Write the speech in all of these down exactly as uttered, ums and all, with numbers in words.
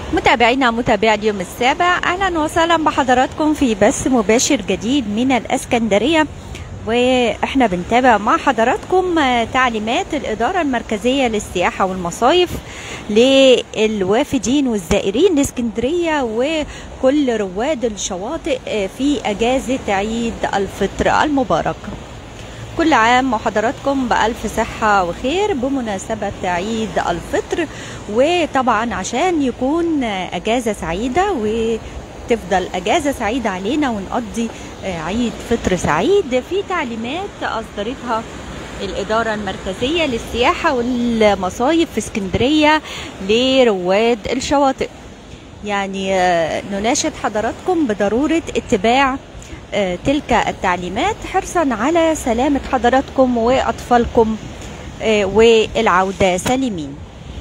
متابعينا متابعي اليوم السابع، اهلا وسهلا بحضراتكم في بث مباشر جديد من الاسكندريه، واحنا بنتابع مع حضراتكم تعليمات الاداره المركزيه للسياحه والمصايف للوافدين والزائرين لاسكندريه وكل رواد الشواطئ في اجازه عيد الفطر المبارك. كل عام وحضراتكم بألف صحة وخير بمناسبة عيد الفطر، وطبعا عشان يكون أجازة سعيدة وتفضل أجازة سعيدة علينا ونقضي عيد فطر سعيد، في تعليمات أصدرتها الإدارة المركزية للسياحة والمصايف في اسكندرية لرواد الشواطئ. يعني نناشد حضراتكم بضرورة اتباع تلك التعليمات حرصا على سلامة حضراتكم وأطفالكم والعودة سالمين.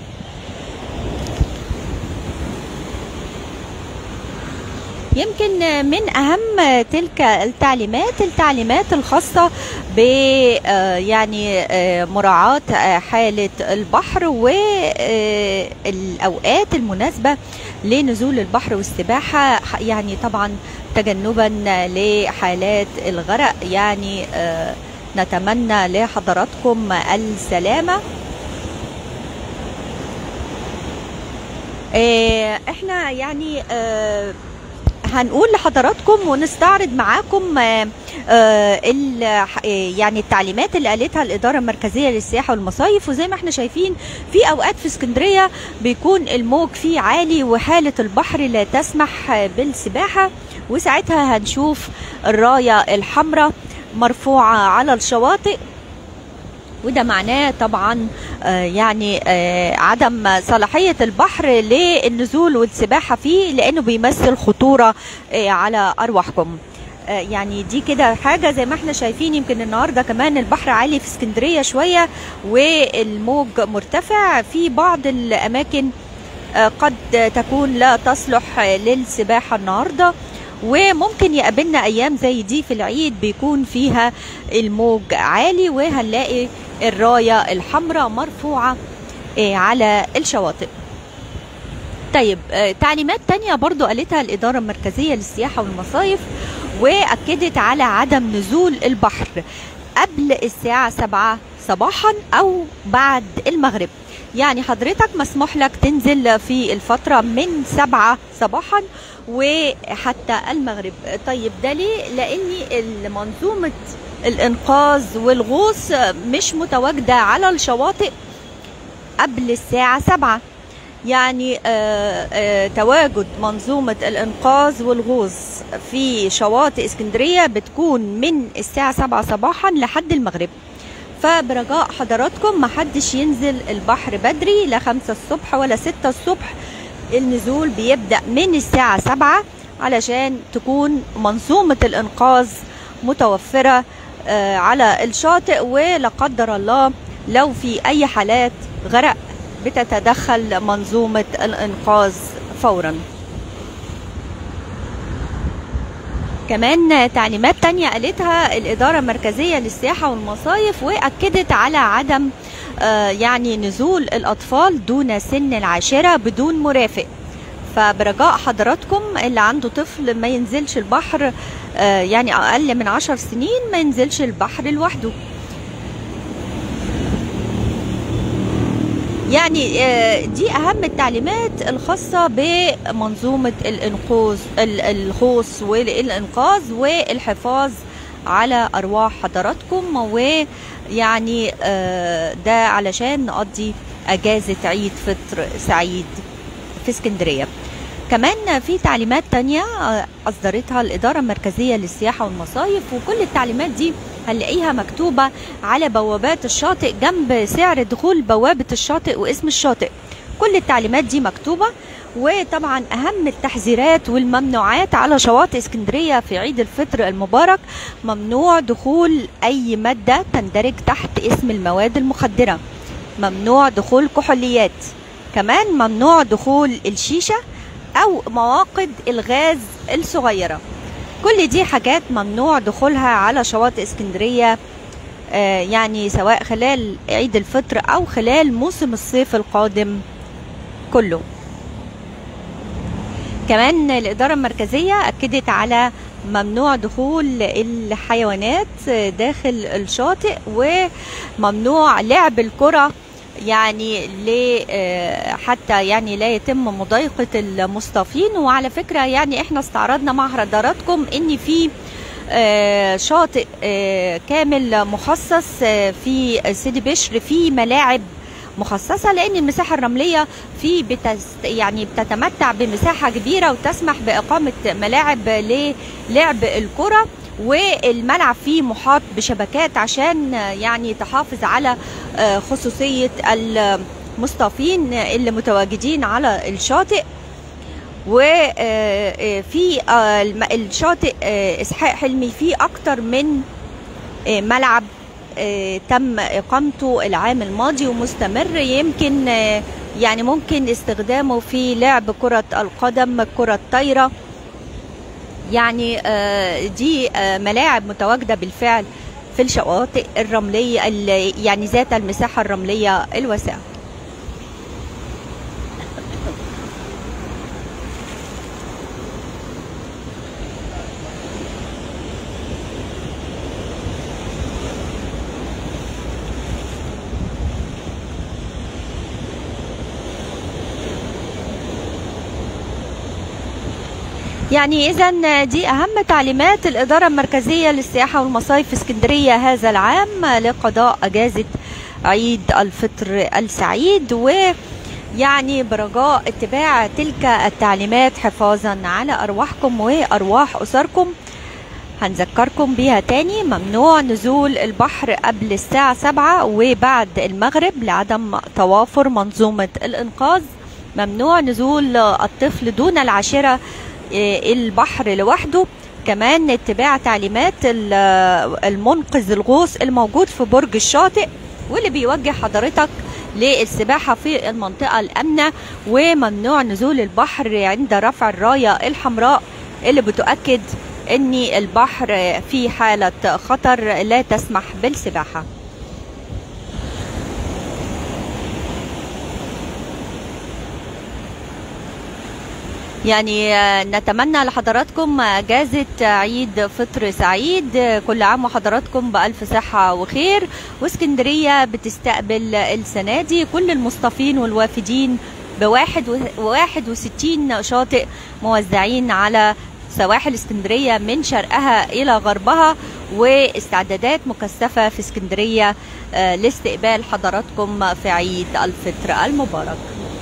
يمكن من أهم تلك التعليمات التعليمات الخاصة ب يعني مراعاة حالة البحر والأوقات المناسبة لنزول البحر والسباحة، يعني طبعا تجنبا لحالات الغرق. يعني نتمنى لحضراتكم السلامة. احنا يعني هنقول لحضراتكم ونستعرض معاكم يعني التعليمات اللي قالتها الإدارة المركزية للسياحة والمصايف. وزي ما احنا شايفين في أوقات في اسكندرية بيكون الموج فيه عالي وحالة البحر لا تسمح بالسباحة، وساعتها هنشوف الراية الحمراء مرفوعة على الشواطئ، وده معناه طبعا يعني عدم صلاحية البحر للنزول والسباحة فيه، لأنه بيمثل خطورة على أرواحكم. يعني دي كده حاجة زي ما احنا شايفين. يمكن النهاردة كمان البحر عالي في اسكندرية شوية والموج مرتفع في بعض الأماكن، قد تكون لا تصلح للسباحة النهاردة، وممكن يقابلنا ايام زي دي في العيد بيكون فيها الموج عالي وهنلاقي الراية الحمراء مرفوعة على الشواطئ. طيب تعليمات تانية برضو قالتها الإدارة المركزية للسياحة والمصايف، وأكدت على عدم نزول البحر قبل الساعة سبعة صباحا أو بعد المغرب. يعني حضرتك مسموح لك تنزل في الفترة من سبعة صباحا وحتى المغرب. طيب ده ليه؟ لأن منظومة الإنقاذ والغوص مش متواجدة على الشواطئ قبل الساعة سبعة. يعني آآ آآ تواجد منظومة الإنقاذ والغوص في شواطئ اسكندرية بتكون من الساعة سبعة صباحا لحد المغرب، فبرجاء حضراتكم محدش ينزل البحر بدري لا خمسة الصبح ولا ستة الصبح. النزول بيبدأ من الساعة سبعة علشان تكون منظومة الإنقاذ متوفرة على الشاطئ، ولا قدر الله لو في أي حالات غرق بتتدخل منظومة الإنقاذ فورا. كمان تعليمات تانية قالتها الإدارة المركزية للسياحة والمصايف، وأكدت على عدم يعني نزول الأطفال دون سن العاشرة بدون مرافق. فبرجاء حضراتكم اللي عنده طفل ما ينزلش البحر، يعني أقل من عشر سنين ما ينزلش البحر لوحده. يعني دي أهم التعليمات الخاصة بمنظومة الإنقاذ الغوص والإنقاذ والحفاظ على أرواح حضراتكم، ويعني ده علشان نقضي أجازة عيد فطر سعيد في اسكندرية. كمان في تعليمات تانية أصدرتها الإدارة المركزية للسياحة والمصايف، وكل التعليمات دي هنلاقيها مكتوبة على بوابات الشاطئ جنب سعر دخول بوابة الشاطئ واسم الشاطئ. كل التعليمات دي مكتوبة. وطبعا أهم التحذيرات والممنوعات على شواطئ اسكندرية في عيد الفطر المبارك: ممنوع دخول أي مادة تندرج تحت اسم المواد المخدرة، ممنوع دخول كحوليات، كمان ممنوع دخول الشيشة أو مواقد الغاز الصغيرة. كل دي حاجات ممنوع دخولها على شواطئ اسكندرية، آه يعني سواء خلال عيد الفطر أو خلال موسم الصيف القادم كله. كمان الإدارة المركزية أكدت على ممنوع دخول الحيوانات داخل الشاطئ، وممنوع لعب الكرة يعني حتى يعني لا يتم مضايقة المصطافين. وعلى فكرة يعني احنا استعرضنا مع حضراتكم ان في شاطئ كامل مخصص في سيدي بشر في ملاعب مخصصة، لأن المساحة الرملية في بتست يعني بتتمتع بمساحة كبيرة وتسمح بإقامة ملاعب للعب الكرة، والملعب فيه محاط بشبكات عشان يعني تحافظ على خصوصية المصطافين اللي متواجدين على الشاطئ. وفي الشاطئ إسحاق حلمي فيه أكتر من ملعب تم إقامته العام الماضي ومستمر، يمكن يعني ممكن استخدامه في لعب كرة القدم، كرة الطايرة، يعني دي ملاعب متواجدة بالفعل في الشواطئ الرملية يعني ذات المساحة الرملية الواسعة. يعني إذا دي أهم تعليمات الإدارة المركزية للسياحة والمصايف في اسكندرية هذا العام لقضاء أجازة عيد الفطر السعيد، ويعني برجاء اتباع تلك التعليمات حفاظا على أرواحكم وأرواح أسركم. هنذكركم بيها تاني: ممنوع نزول البحر قبل الساعة سبعة وبعد المغرب لعدم توافر منظومة الإنقاذ. ممنوع نزول الطفل دون العاشرة البحر لوحده. كمان اتباع تعليمات المنقذ الغوص الموجود في برج الشاطئ واللي بيوجه حضرتك للسباحة في المنطقة الآمنة. وممنوع نزول البحر عند رفع الراية الحمراء اللي بتؤكد ان البحر في حالة خطر لا تسمح بالسباحة. يعني نتمنى لحضراتكم اجازة عيد فطر سعيد، كل عام وحضراتكم بألف صحة وخير. واسكندرية بتستقبل السنة دي كل المصطفين والوافدين بواحد وواحد وستين شاطئ موزعين على سواحل اسكندرية من شرقها إلى غربها، واستعدادات مكثفة في اسكندرية لاستقبال حضراتكم في عيد الفطر المبارك.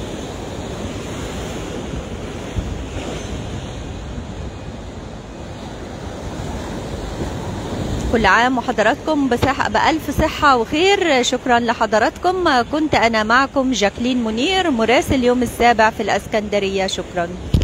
كل عام وحضراتكم بصحة بألف صحة وخير. شكرا لحضراتكم، كنت أنا معكم جاكلين منير مراسل يوم السابع في الإسكندرية. شكرا.